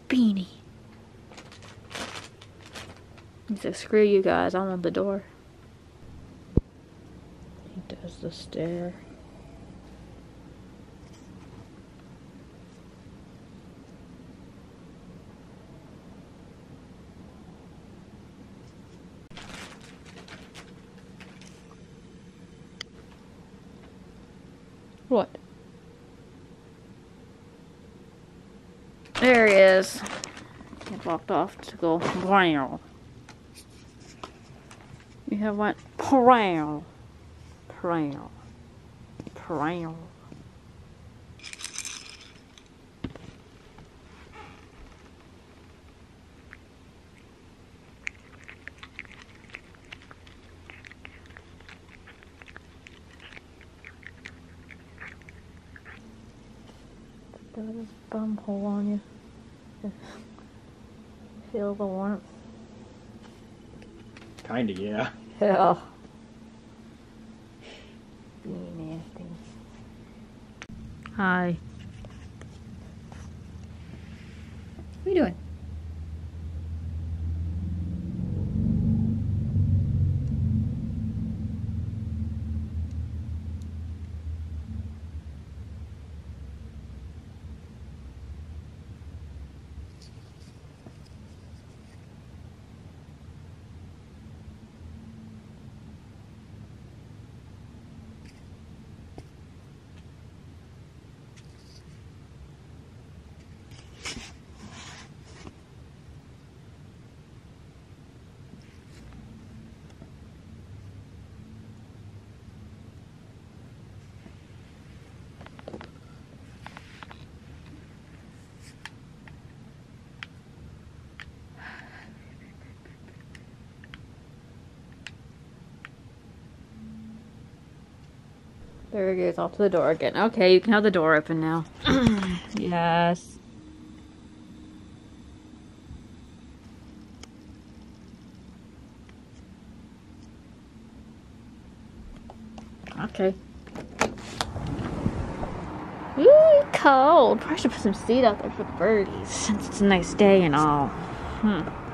beanie. He said, screw you guys, I want the door. He does the stare. What? There he is. He walked off to go brown. You have went brown. Brown. Brown. Got his bum hole on you. Feel the warmth. Kinda, yeah. Yeah. Be nasty. Hi. What are you doing? There he goes, off to the door again. Okay, you can have the door open now. Yes. Okay. Ooh, cold. Probably should put some seed out there for the birdies since it's a nice day and all.